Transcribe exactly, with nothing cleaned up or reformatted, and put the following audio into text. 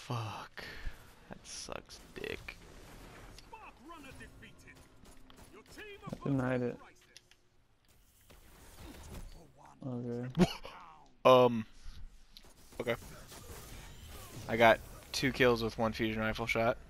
Fuck. That sucks dick. I denied it. Okay. Um. Okay. I got two kills with one fusion rifle shot.